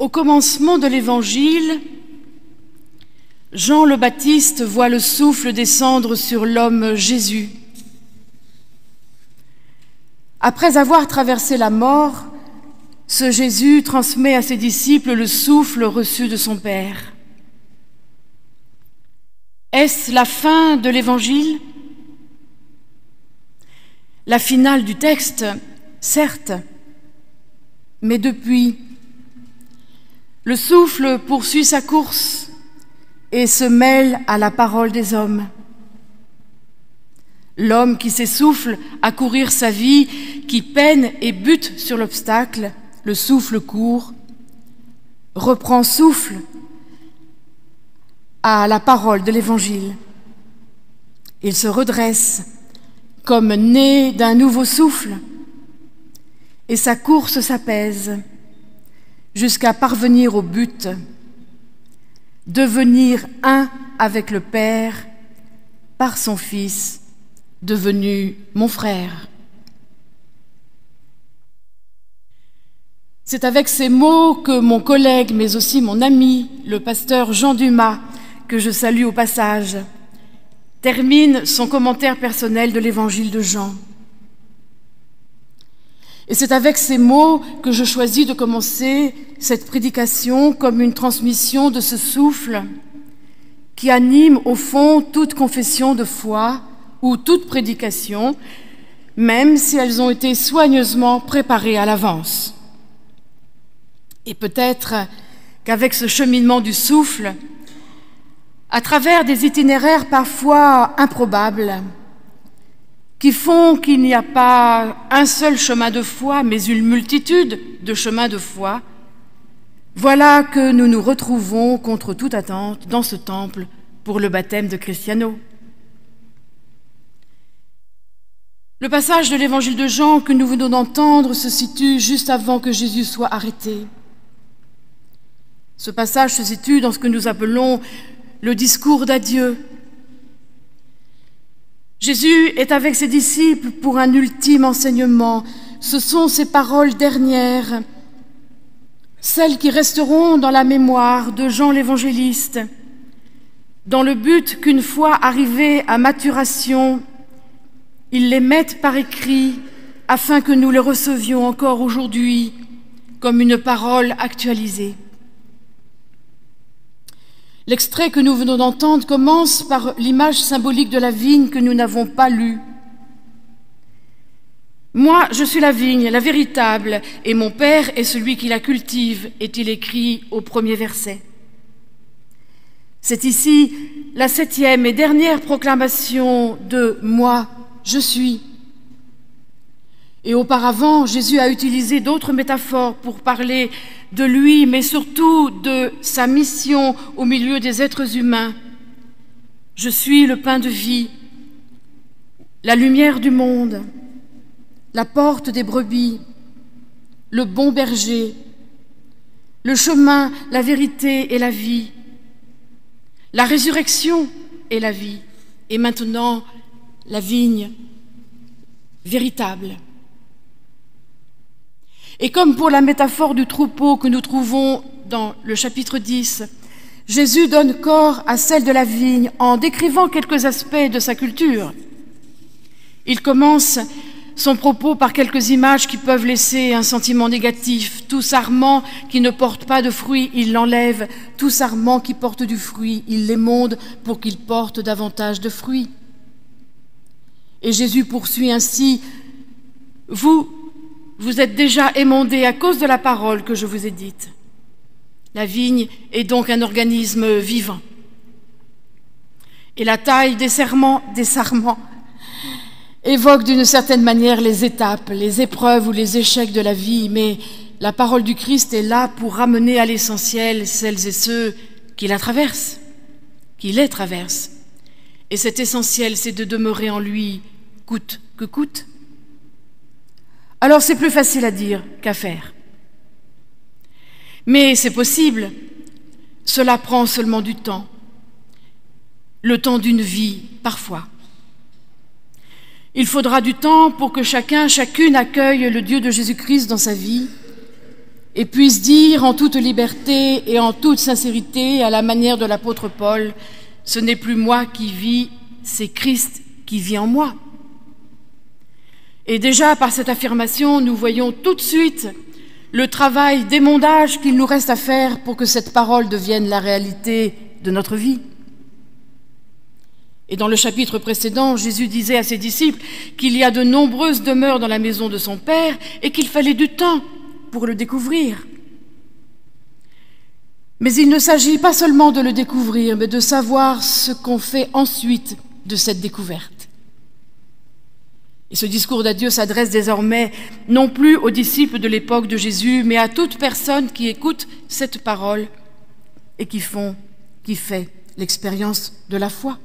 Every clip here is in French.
Au commencement de l'Évangile, Jean le Baptiste voit le souffle descendre sur l'homme Jésus. Après avoir traversé la mort, ce Jésus transmet à ses disciples le souffle reçu de son Père. Est-ce la fin de l'Évangile? La finale du texte, certes, mais depuis, le souffle poursuit sa course et se mêle à la parole des hommes. L'homme qui s'essouffle à courir sa vie, qui peine et bute sur l'obstacle, le souffle court, reprend souffle à la parole de l'Évangile. Il se redresse comme né d'un nouveau souffle, et sa course s'apaise jusqu'à parvenir au but, devenir un avec le Père par son Fils, devenu mon frère. C'est avec ces mots que mon collègue, mais aussi mon ami, le pasteur Jean Dumas, que je salue au passage, termine son commentaire personnel de l'Évangile de Jean. Et c'est avec ces mots que je choisis de commencer cette prédication comme une transmission de ce souffle qui anime au fond toute confession de foi ou toute prédication, même si elles ont été soigneusement préparées à l'avance. Et peut-être qu'avec ce cheminement du souffle, à travers des itinéraires parfois improbables, qui font qu'il n'y a pas un seul chemin de foi, mais une multitude de chemins de foi, voilà que nous nous retrouvons contre toute attente dans ce temple pour le baptême de Cristiano. Le passage de l'Évangile de Jean que nous venons d'entendre se situe juste avant que Jésus soit arrêté. Ce passage se situe dans ce que nous appelons le discours d'adieu. Jésus est avec ses disciples pour un ultime enseignement. Ce sont ses paroles dernières, celles qui resteront dans la mémoire de Jean l'Évangéliste, dans le but qu'une fois arrivés à maturation, il les mette par écrit afin que nous les recevions encore aujourd'hui comme une parole actualisée. L'extrait que nous venons d'entendre commence par l'image symbolique de la vigne que nous n'avons pas lue. « Moi, je suis la vigne, la véritable, et mon Père est celui qui la cultive », est-il écrit au premier verset. C'est ici la 7e et dernière proclamation de « Moi, je suis ». Et auparavant, Jésus a utilisé d'autres métaphores pour parler de lui, mais surtout de sa mission au milieu des êtres humains. Je suis le pain de vie, la lumière du monde, la porte des brebis, le bon berger, le chemin, la vérité et la vie, la résurrection et la vie, et maintenant la vigne véritable. Et comme pour la métaphore du troupeau que nous trouvons dans le chapitre 10, Jésus donne corps à celle de la vigne en décrivant quelques aspects de sa culture. Il commence son propos par quelques images qui peuvent laisser un sentiment négatif. Tout sarment qui ne porte pas de fruits, il l'enlève. Tout sarment qui porte du fruit, il l'émonde pour qu'il porte davantage de fruits. Et Jésus poursuit ainsi, « Vous êtes déjà émondés à cause de la parole que je vous ai dite. » La vigne est donc un organisme vivant. Et la taille des sarments évoque d'une certaine manière les étapes, les épreuves ou les échecs de la vie, mais la parole du Christ est là pour ramener à l'essentiel celles et ceux qui la traversent, qui les traversent. Et cet essentiel, c'est de demeurer en lui coûte que coûte. Alors c'est plus facile à dire qu'à faire. Mais c'est possible, cela prend seulement du temps, le temps d'une vie parfois. Il faudra du temps pour que chacun, chacune accueille le Dieu de Jésus-Christ dans sa vie, et puisse dire en toute liberté et en toute sincérité, à la manière de l'apôtre Paul, « Ce n'est plus moi qui vis, c'est Christ qui vit en moi ». Et déjà, par cette affirmation, nous voyons tout de suite le travail d'émondage qu'il nous reste à faire pour que cette parole devienne la réalité de notre vie. Et dans le chapitre précédent, Jésus disait à ses disciples qu'il y a de nombreuses demeures dans la maison de son Père et qu'il fallait du temps pour le découvrir. Mais il ne s'agit pas seulement de le découvrir, mais de savoir ce qu'on fait ensuite de cette découverte. Et ce discours d'adieu s'adresse désormais non plus aux disciples de l'époque de Jésus, mais à toute personne qui écoute cette parole et qui fait l'expérience de la foi.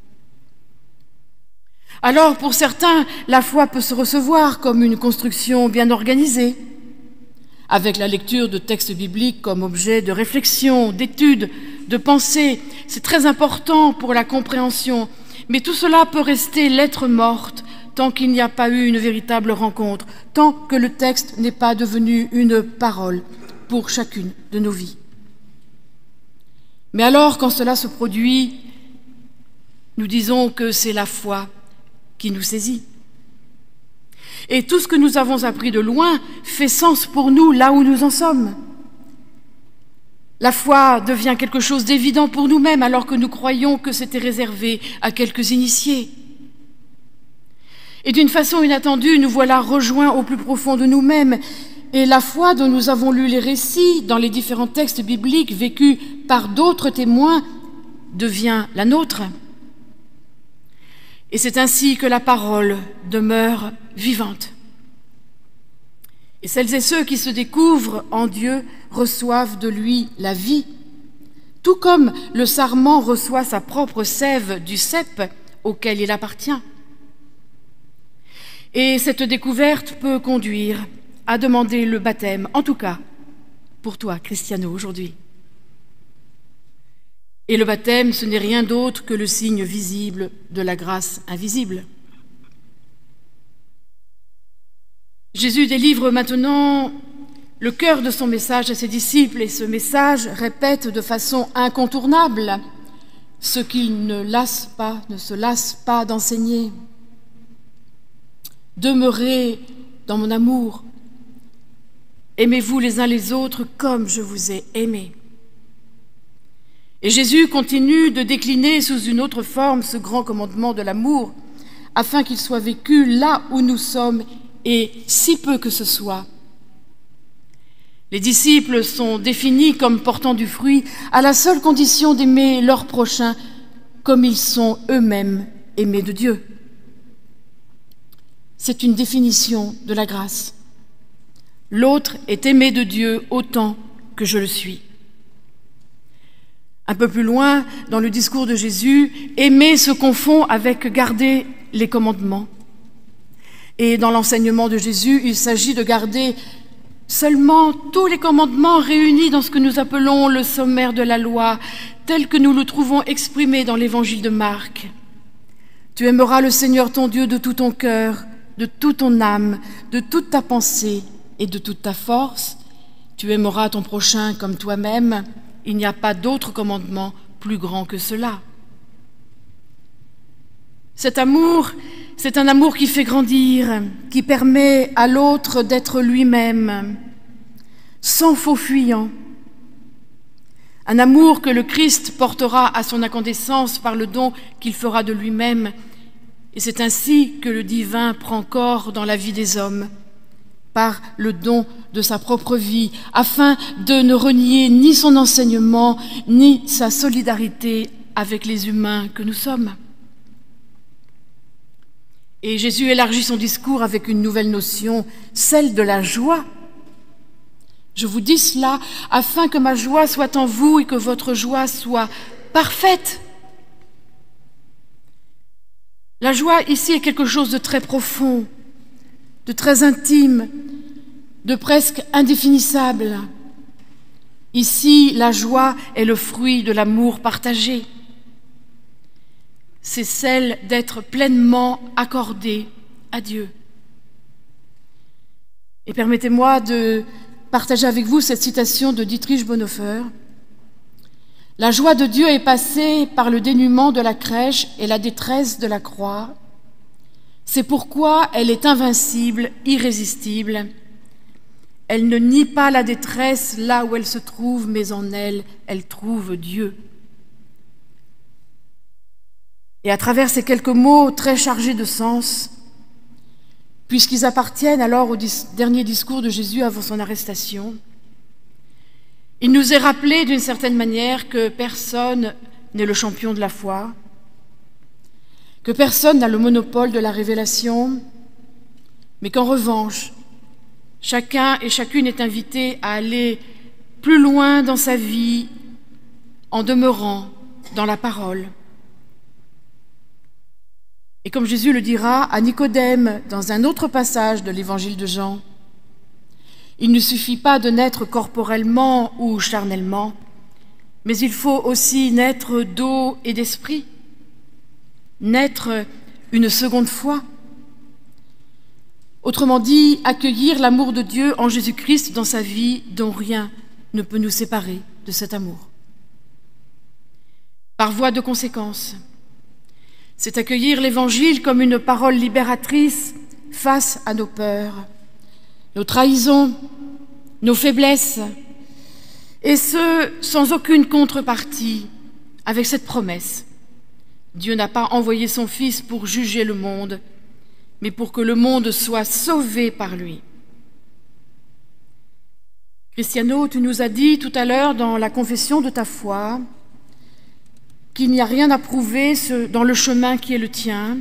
Alors, pour certains, la foi peut se recevoir comme une construction bien organisée, avec la lecture de textes bibliques comme objet de réflexion, d'étude, de pensée. C'est très important pour la compréhension, mais tout cela peut rester lettre morte tant qu'il n'y a pas eu une véritable rencontre, tant que le texte n'est pas devenu une parole pour chacune de nos vies. Mais alors, quand cela se produit, nous disons que c'est la foi qui nous saisit. Et tout ce que nous avons appris de loin fait sens pour nous là où nous en sommes. La foi devient quelque chose d'évident pour nous-mêmes alors que nous croyons que c'était réservé à quelques initiés. Et d'une façon inattendue, nous voilà rejoints au plus profond de nous-mêmes. Et la foi dont nous avons lu les récits dans les différents textes bibliques vécus par d'autres témoins devient la nôtre. Et c'est ainsi que la parole demeure vivante. Et celles et ceux qui se découvrent en Dieu reçoivent de lui la vie, tout comme le sarment reçoit sa propre sève du cep auquel il appartient. Et cette découverte peut conduire à demander le baptême, en tout cas pour toi, Cristiano, aujourd'hui. Et le baptême, ce n'est rien d'autre que le signe visible de la grâce invisible. Jésus délivre maintenant le cœur de son message à ses disciples, et ce message répète de façon incontournable ce qu'il ne se lasse pas d'enseigner. Demeurez dans mon amour, aimez-vous les uns les autres comme je vous ai aimés. Et Jésus continue de décliner sous une autre forme ce grand commandement de l'amour, afin qu'il soit vécu là où nous sommes, et si peu que ce soit. Les disciples sont définis comme portant du fruit à la seule condition d'aimer leur prochain comme ils sont eux-mêmes aimés de Dieu. C'est une définition de la grâce. L'autre est aimé de Dieu autant que je le suis. Un peu plus loin, dans le discours de Jésus, aimer se confond avec garder les commandements. Et dans l'enseignement de Jésus, il s'agit de garder seulement tous les commandements réunis dans ce que nous appelons le sommaire de la loi, tel que nous le trouvons exprimé dans l'évangile de Marc. Tu aimeras le Seigneur ton Dieu de tout ton cœur, de toute ton âme, de toute ta pensée et de toute ta force. Tu aimeras ton prochain comme toi-même. Il n'y a pas d'autre commandement plus grand que cela. Cet amour, c'est un amour qui fait grandir, qui permet à l'autre d'être lui-même, sans faux fuyant. Un amour que le Christ portera à son incandescence par le don qu'il fera de lui-même. Et c'est ainsi que le divin prend corps dans la vie des hommes, par le don de sa propre vie, afin de ne renier ni son enseignement, ni sa solidarité avec les humains que nous sommes. Et Jésus élargit son discours avec une nouvelle notion, celle de la joie. Je vous dis cela afin que ma joie soit en vous et que votre joie soit parfaite. La joie ici est quelque chose de très profond, de très intime, de presque indéfinissable. Ici, la joie est le fruit de l'amour partagé. C'est celle d'être pleinement accordé à Dieu. Et permettez-moi de partager avec vous cette citation de Dietrich Bonhoeffer. « La joie de Dieu est passée par le dénuement de la crèche et la détresse de la croix. C'est pourquoi elle est invincible, irrésistible. Elle ne nie pas la détresse là où elle se trouve, mais en elle, elle trouve Dieu. » Et à travers ces quelques mots très chargés de sens, puisqu'ils appartiennent alors au dernier discours de Jésus avant son arrestation, il nous est rappelé d'une certaine manière que personne n'est le champion de la foi, que personne n'a le monopole de la révélation, mais qu'en revanche, chacun et chacune est invité à aller plus loin dans sa vie en demeurant dans la parole. Et comme Jésus le dira à Nicodème dans un autre passage de l'évangile de Jean, il ne suffit pas de naître corporellement ou charnellement, mais il faut aussi naître d'eau et d'esprit, naître une seconde fois. Autrement dit, accueillir l'amour de Dieu en Jésus-Christ dans sa vie, dont rien ne peut nous séparer de cet amour. Par voie de conséquence, c'est accueillir l'Évangile comme une parole libératrice face à nos peurs, nos trahisons, nos faiblesses, et ce, sans aucune contrepartie, avec cette promesse. Dieu n'a pas envoyé son Fils pour juger le monde, mais pour que le monde soit sauvé par lui. Cristiano, tu nous as dit tout à l'heure dans la confession de ta foi qu'il n'y a rien à prouver dans le chemin qui est le tien.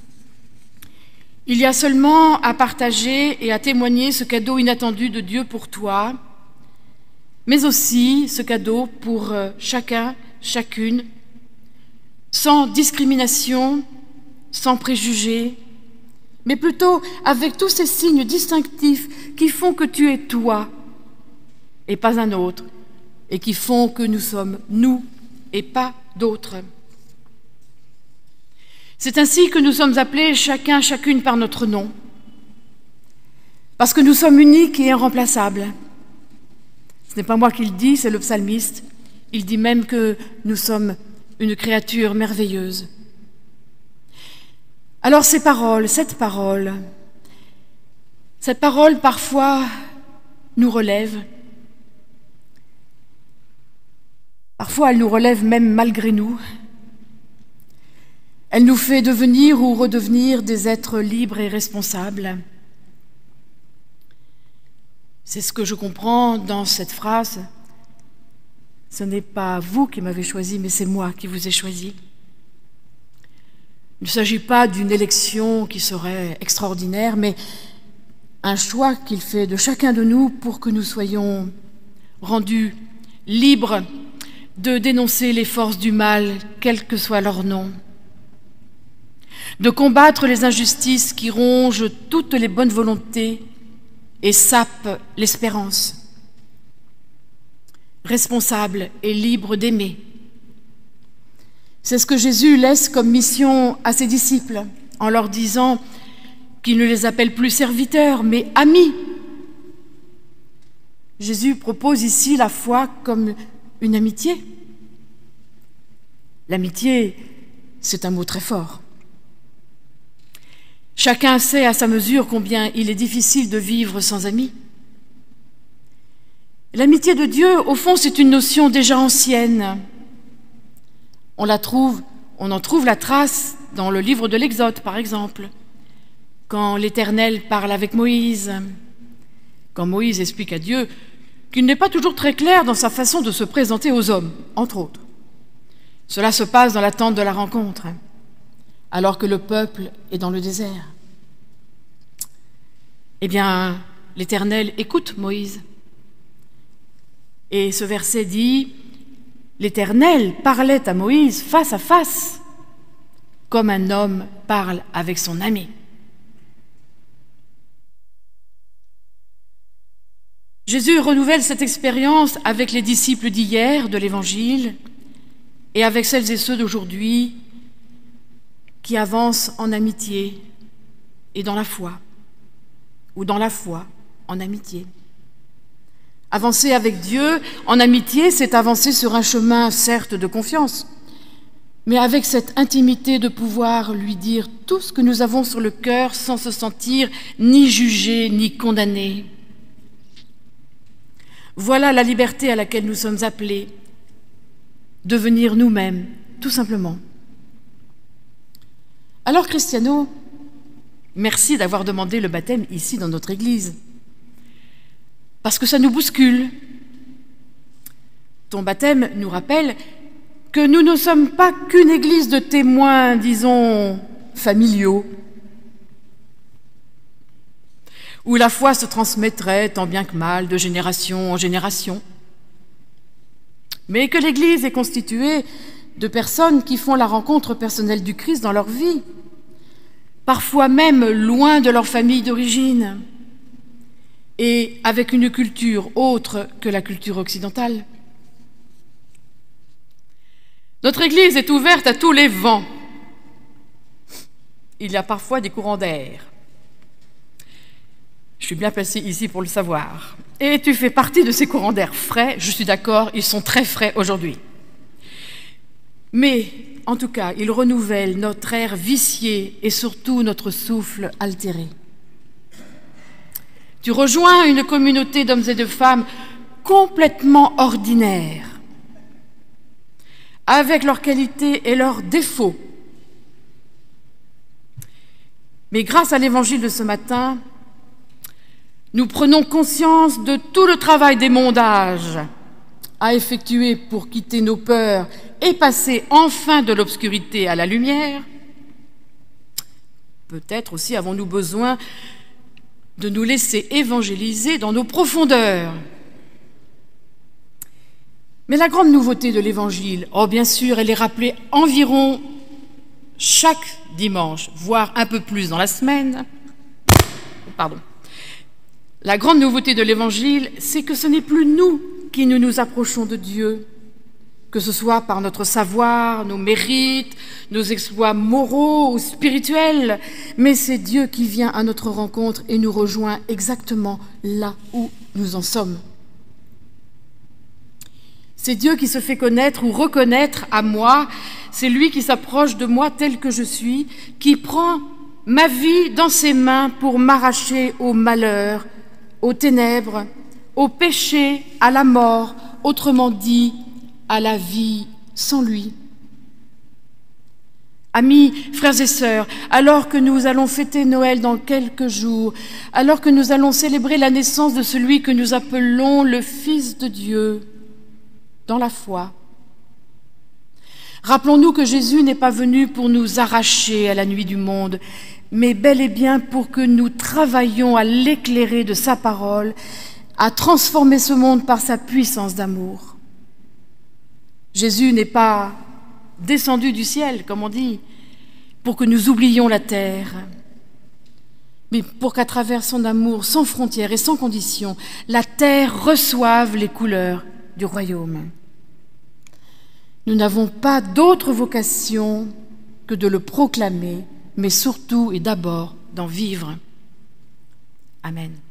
Il y a seulement à partager et à témoigner ce cadeau inattendu de Dieu pour toi, mais aussi ce cadeau pour chacun, chacune, sans discrimination, sans préjugés, mais plutôt avec tous ces signes distinctifs qui font que tu es toi et pas un autre, et qui font que nous sommes nous et pas d'autres. C'est ainsi que nous sommes appelés chacun, chacune par notre nom, parce que nous sommes uniques et irremplaçables. Ce n'est pas moi qui le dis, c'est le psalmiste. Il dit même que nous sommes une créature merveilleuse. Alors cette parole parfois nous relève. Parfois, elle nous relève même malgré nous. Elle nous fait devenir ou redevenir des êtres libres et responsables. C'est ce que je comprends dans cette phrase. Ce n'est pas vous qui m'avez choisi, mais c'est moi qui vous ai choisi. Il ne s'agit pas d'une élection qui serait extraordinaire, mais un choix qu'il fait de chacun de nous pour que nous soyons rendus libres de dénoncer les forces du mal, quel que soit leur nom, de combattre les injustices qui rongent toutes les bonnes volontés et sapent l'espérance, responsable et libre d'aimer. C'est ce que Jésus laisse comme mission à ses disciples, en leur disant qu'il ne les appelle plus serviteurs, mais amis. Jésus propose ici la foi comme une amitié. L'amitié, c'est un mot très fort. Chacun sait à sa mesure combien il est difficile de vivre sans amis. L'amitié de Dieu, au fond, c'est une notion déjà ancienne. On en trouve la trace dans le livre de l'Exode, par exemple, quand l'Éternel parle avec Moïse, quand Moïse explique à Dieu qu'il n'est pas toujours très clair dans sa façon de se présenter aux hommes, entre autres. Cela se passe dans l'attente de la rencontre, alors que le peuple est dans le désert. Eh bien, l'Éternel écoute Moïse. Et ce verset dit « L'Éternel parlait à Moïse face à face, comme un homme parle avec son ami. » Jésus renouvelle cette expérience avec les disciples d'hier de l'Évangile et avec celles et ceux d'aujourd'hui qui avancent en amitié et dans la foi, ou dans la foi en amitié. Avancer avec Dieu en amitié, c'est avancer sur un chemin, certes, de confiance, mais avec cette intimité de pouvoir lui dire tout ce que nous avons sur le cœur sans se sentir ni jugé ni condamné. Voilà la liberté à laquelle nous sommes appelés, devenir nous-mêmes, tout simplement. Alors, Cristiano, merci d'avoir demandé le baptême ici dans notre église, parce que ça nous bouscule. Ton baptême nous rappelle que nous ne sommes pas qu'une église de témoins, disons, familiaux, où la foi se transmettrait tant bien que mal de génération en génération, mais que l'Église est constituée de personnes qui font la rencontre personnelle du Christ dans leur vie, parfois même loin de leur famille d'origine, et avec une culture autre que la culture occidentale. Notre Église est ouverte à tous les vents. Il y a parfois des courants d'air. Je suis bien placée ici pour le savoir. Et tu fais partie de ces courants d'air frais, je suis d'accord, ils sont très frais aujourd'hui. Mais, en tout cas, ils renouvellent notre air vicié et surtout notre souffle altéré. Tu rejoins une communauté d'hommes et de femmes complètement ordinaires, avec leurs qualités et leurs défauts. Mais grâce à l'évangile de ce matin, nous prenons conscience de tout le travail d'émondage à effectuer pour quitter nos peurs et passer enfin de l'obscurité à la lumière. Peut-être aussi avons-nous besoin de nous laisser évangéliser dans nos profondeurs. Mais la grande nouveauté de l'Évangile, oh bien sûr, elle est rappelée environ chaque dimanche, voire un peu plus dans la semaine. Pardon. La grande nouveauté de l'Évangile, c'est que ce n'est plus nous qui nous approchons de Dieu, que ce soit par notre savoir, nos mérites, nos exploits moraux ou spirituels, mais c'est Dieu qui vient à notre rencontre et nous rejoint exactement là où nous en sommes. C'est Dieu qui se fait connaître ou reconnaître à moi, c'est lui qui s'approche de moi tel que je suis, qui prend ma vie dans ses mains pour m'arracher au malheur, aux ténèbres, au péché, à la mort, autrement dit, à la vie sans lui. Amis, frères et sœurs, alors que nous allons fêter Noël dans quelques jours, alors que nous allons célébrer la naissance de celui que nous appelons le Fils de Dieu, dans la foi, rappelons-nous que Jésus n'est pas venu pour nous arracher à la nuit du monde, mais bel et bien pour que nous travaillions à l'éclairer de sa parole, à transformer ce monde par sa puissance d'amour. Jésus n'est pas descendu du ciel, comme on dit, pour que nous oublions la terre, mais pour qu'à travers son amour sans frontières et sans conditions, la terre reçoive les couleurs du royaume. Nous n'avons pas d'autre vocation que de le proclamer, mais surtout et d'abord d'en vivre. Amen.